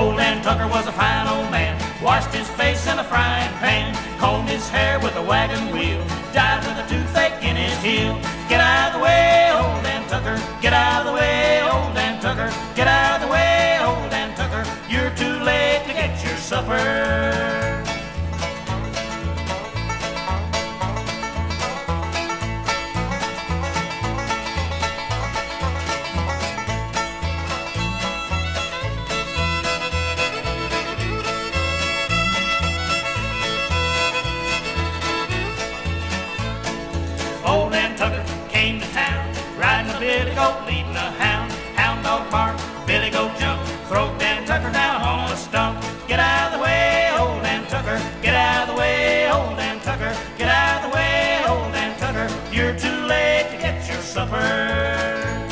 Old Dan Tucker was a fine old man, washed his face in a frying pan, combed his hair with a wagon wheel, died with a toothache in his heel. Get out of the way, old Dan Tucker, get out of the way, old Dan Tucker, get out of the way, old Dan Tucker, you're too late to get your supper. Old Dan Tucker came to town, riding a billy goat, leading a hound. Hound dog bark, billy goat jump, throw Dan Tucker down on a stump. Get out of the way, old Dan Tucker, get out of the way, old Dan Tucker, get out of the way, old Dan Tucker, you're too late to get your supper.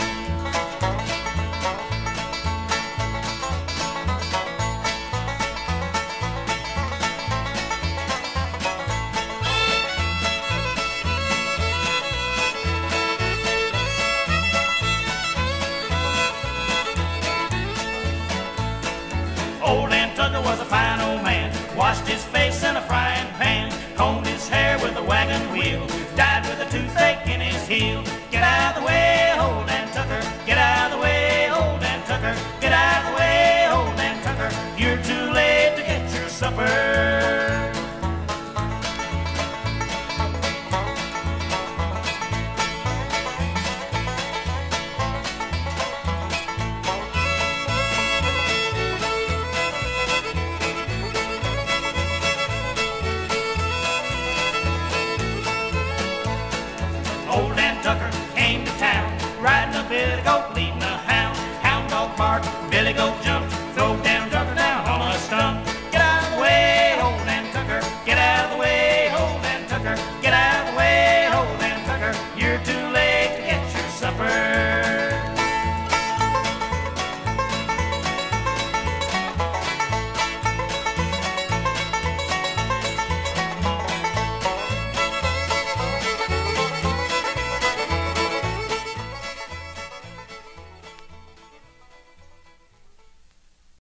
Old Dan Tucker was a fine old man, washed his face in a frying pan, combed his hair with a wagon wheel, died with a toothache in his heel. Get out of the way, old Dan Tucker, get out of the way, old Dan Tucker, get out of the way, old Dan Tucker, you're too late to get your supper. Old Dan Tucker came to town, riding a billy goat, leading a hound. Hound dog bark, billy goat jump.